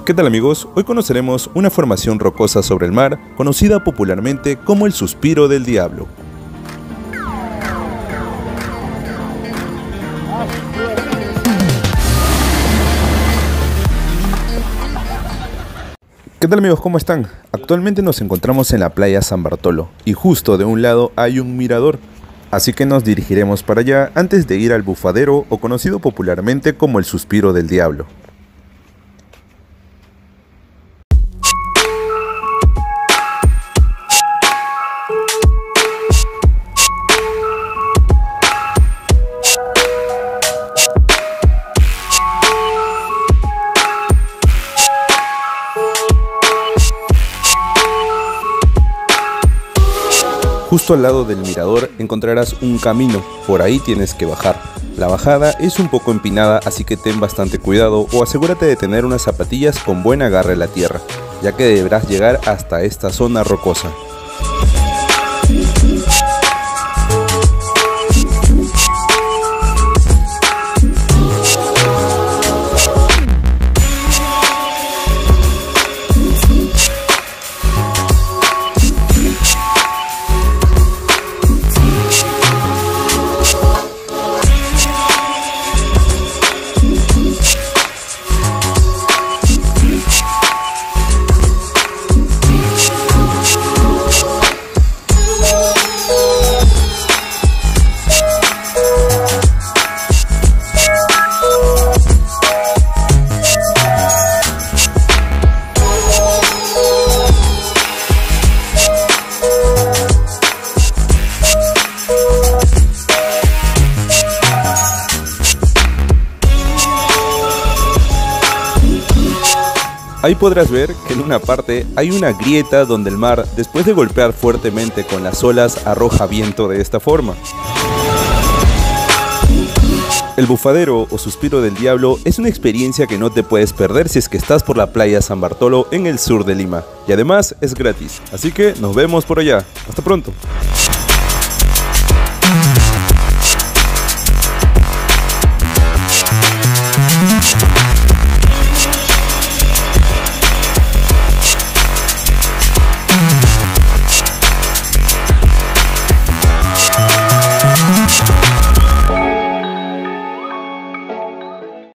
¿Qué tal amigos? Hoy conoceremos una formación rocosa sobre el mar, conocida popularmente como el Suspiro del Diablo. ¿Qué tal amigos? ¿Cómo están? Actualmente nos encontramos en la playa San Bartolo y justo de un lado hay un mirador. Así que nos dirigiremos para allá antes de ir al bufadero o conocido popularmente como el Suspiro del Diablo. Justo al lado del mirador encontrarás un camino, por ahí tienes que bajar. La bajada es un poco empinada, así que ten bastante cuidado o asegúrate de tener unas zapatillas con buen agarre a la tierra, ya que deberás llegar hasta esta zona rocosa. Ahí podrás ver que en una parte hay una grieta donde el mar, después de golpear fuertemente con las olas, arroja viento de esta forma. El bufadero o Suspiro del Diablo es una experiencia que no te puedes perder si es que estás por la playa San Bartolo en el sur de Lima. Y además es gratis, así que nos vemos por allá. Hasta pronto.